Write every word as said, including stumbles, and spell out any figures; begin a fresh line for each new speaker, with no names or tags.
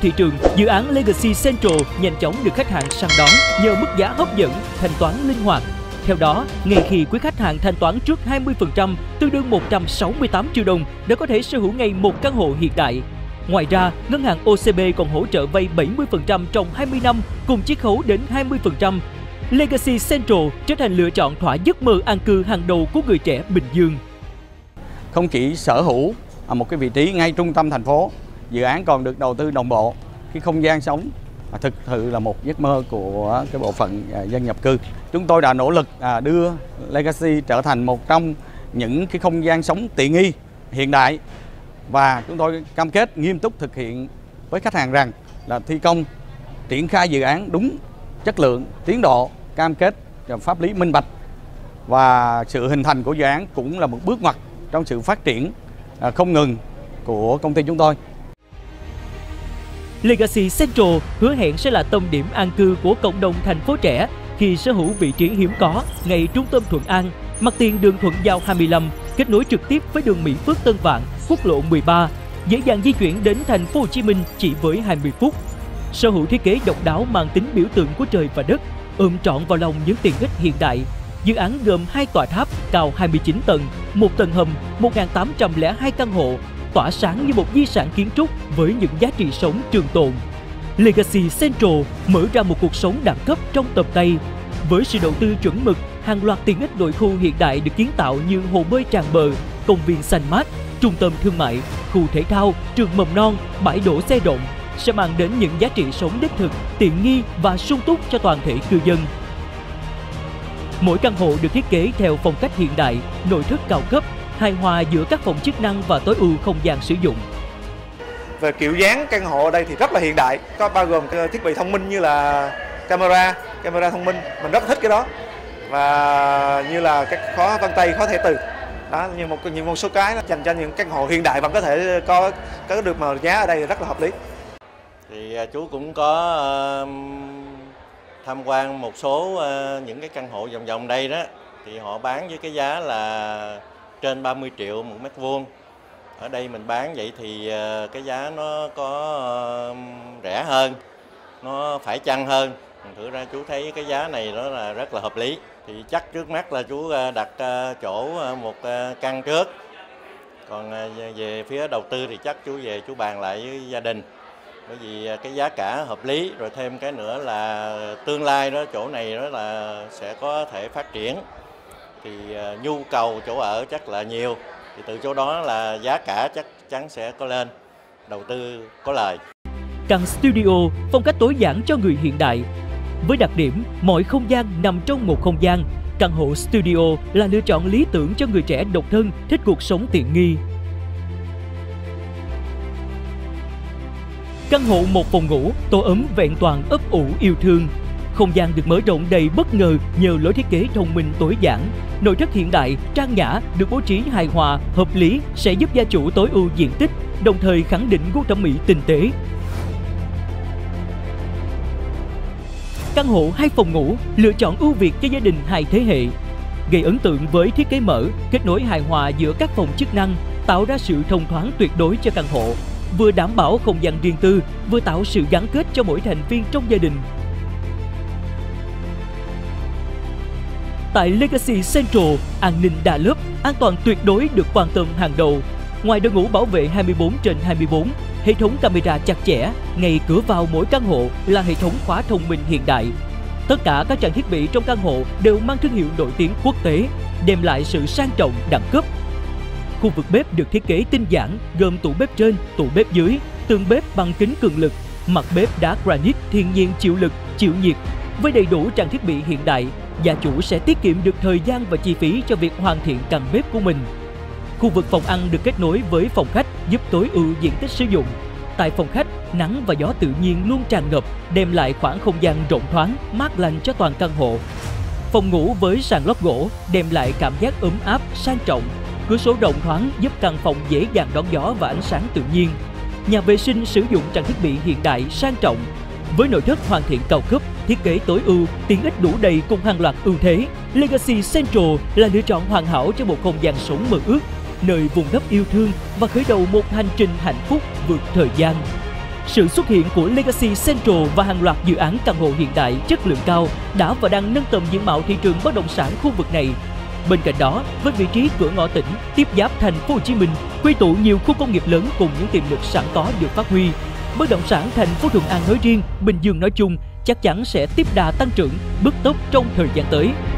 thị trường, dự án Legacy Central nhanh chóng được khách hàng săn đón nhờ mức giá hấp dẫn, thanh toán linh hoạt. Theo đó, ngay khi quý khách hàng thanh toán trước hai mươi phần trăm, tương đương một trăm sáu mươi tám triệu đồng để có thể sở hữu ngay một căn hộ hiện đại. Ngoài ra, ngân hàng ô xê bê còn hỗ trợ vay bảy mươi phần trăm trong hai mươi năm cùng chiết khấu đến hai mươi phần trăm. Legacy Central trở thành lựa chọn thỏa giấc mơ an cư hàng đầu của người trẻ Bình Dương.
Không chỉ sở hữu ở một cái vị trí ngay trung tâm thành phố, dự án còn được đầu tư đồng bộ. Cái không gian sống thực sự là một giấc mơ của cái bộ phận dân nhập cư. Chúng tôi đã nỗ lực đưa Legacy trở thành một trong những cái không gian sống tiện nghi, hiện đại, và chúng tôi cam kết nghiêm túc thực hiện với khách hàng rằng là thi công, triển khai dự án đúng chất lượng, tiến độ, cam kết pháp lý minh bạch, và sự hình thành của dự án cũng là một bước ngoặt trong sự phát triển không ngừng của công ty chúng tôi.
Legacy Central hứa hẹn sẽ là tâm điểm an cư của cộng đồng thành phố trẻ khi sở hữu vị trí hiếm có ngay trung tâm Thuận An, mặt tiền đường Thuận Giao hai mươi lăm, kết nối trực tiếp với đường Mỹ Phước Tân Vạn, quốc lộ mười ba, dễ dàng di chuyển đến thành phố Hồ Chí Minh chỉ với hai mươi phút. Sở hữu thiết kế độc đáo mang tính biểu tượng của trời và đất, ôm trọn vào lòng những tiện ích hiện đại. Dự án gồm hai tòa tháp cao hai mươi chín tầng, một tầng hầm, một nghìn tám trăm lẻ hai căn hộ, tỏa sáng như một di sản kiến trúc với những giá trị sống trường tồn. Legacy Central mở ra một cuộc sống đẳng cấp trong tầm tay. Với sự đầu tư chuẩn mực, hàng loạt tiện ích nội khu hiện đại được kiến tạo như hồ bơi tràn bờ, công viên xanh mát, trung tâm thương mại, khu thể thao, trường mầm non, bãi đổ xe rộng sẽ mang đến những giá trị sống đích thực, tiện nghi và sung túc cho toàn thể cư dân. Mỗi căn hộ được thiết kế theo phong cách hiện đại, nội thất cao cấp, hài hòa giữa các phòng chức năng và tối ưu không gian sử dụng.
Về kiểu dáng căn hộ ở đây thì rất là hiện đại, có bao gồm thiết bị thông minh như là camera, camera thông minh, mình rất thích cái đó. Và như là các khóa vân tay, khóa thẻ từ. Đó, như một như một số cái dành cho những căn hộ hiện đại vẫn có thể có có được, mà giá ở đây rất là hợp lý.
Thì chú cũng có uh, tham quan một số uh, những cái căn hộ vòng vòng đây đó, thì họ bán với cái giá là trên ba mươi triệu một mét vuông. Ở đây mình bán vậy thì uh, cái giá nó có uh, rẻ hơn, nó phải chăng hơn. Thử ra chú thấy cái giá này đó là rất là hợp lý. Thì chắc trước mắt là chú đặt chỗ một căn trước. Còn về phía đầu tư thì chắc chú về chú bàn lại với gia đình. Bởi vì cái giá cả hợp lý, rồi thêm cái nữa là tương lai đó chỗ này đó là sẽ có thể phát triển. Thì nhu cầu chỗ ở chắc là nhiều. Thì từ chỗ đó là giá cả chắc chắn sẽ có lên, đầu tư có lời.
Căn studio phong cách tối giản cho người hiện đại. Với đặc điểm mọi không gian nằm trong một không gian, căn hộ studio là lựa chọn lý tưởng cho người trẻ độc thân thích cuộc sống tiện nghi. Căn hộ một phòng ngủ, tổ ấm vẹn toàn ấp ủ yêu thương. Không gian được mở rộng đầy bất ngờ nhờ lối thiết kế thông minh tối giản. Nội thất hiện đại, trang nhã được bố trí hài hòa, hợp lý sẽ giúp gia chủ tối ưu diện tích, đồng thời khẳng định gu thẩm mỹ tinh tế. Căn hộ hai phòng ngủ, lựa chọn ưu việt cho gia đình hai thế hệ. Gây ấn tượng với thiết kế mở, kết nối hài hòa giữa các phòng chức năng, tạo ra sự thông thoáng tuyệt đối cho căn hộ. Vừa đảm bảo không gian riêng tư, vừa tạo sự gắn kết cho mỗi thành viên trong gia đình. Tại Legacy Central, an ninh đa lớp, an toàn tuyệt đối được quan tâm hàng đầu. Ngoài đội ngũ bảo vệ hai mươi bốn trên hai mươi bốn, hệ thống camera chặt chẽ, ngay cửa vào mỗi căn hộ là hệ thống khóa thông minh hiện đại. Tất cả các trang thiết bị trong căn hộ đều mang thương hiệu nổi tiếng quốc tế, đem lại sự sang trọng đẳng cấp. Khu vực bếp được thiết kế tinh giản, gồm tủ bếp trên, tủ bếp dưới, tường bếp bằng kính cường lực, mặt bếp đá granite thiên nhiên chịu lực, chịu nhiệt. Với đầy đủ trang thiết bị hiện đại, gia chủ sẽ tiết kiệm được thời gian và chi phí cho việc hoàn thiện căn bếp của mình. Khu vực phòng ăn được kết nối với phòng khách giúp tối ưu diện tích sử dụng. Tại phòng khách, nắng và gió tự nhiên luôn tràn ngập, đem lại khoảng không gian rộng thoáng, mát lành cho toàn căn hộ. Phòng ngủ với sàn lót gỗ đem lại cảm giác ấm áp, sang trọng. Cửa sổ rộng thoáng giúp căn phòng dễ dàng đón gió và ánh sáng tự nhiên. Nhà vệ sinh sử dụng trang thiết bị hiện đại, sang trọng. Với nội thất hoàn thiện cao cấp, thiết kế tối ưu, tiện ích đủ đầy cùng hàng loạt ưu thế, Legacy Central là lựa chọn hoàn hảo cho một không gian sống mơ ước, nơi vùng đất yêu thương và khởi đầu một hành trình hạnh phúc vượt thời gian. Sự xuất hiện của Legacy Central và hàng loạt dự án căn hộ hiện đại chất lượng cao đã và đang nâng tầm diện mạo thị trường bất động sản khu vực này. Bên cạnh đó, với vị trí cửa ngõ tỉnh, tiếp giáp thành phố Hồ Chí Minh, quy tụ nhiều khu công nghiệp lớn cùng những tiềm lực sẵn có được phát huy, bất động sản thành phố Thuận An nói riêng, Bình Dương nói chung chắc chắn sẽ tiếp đà tăng trưởng, bứt tốc trong thời gian tới.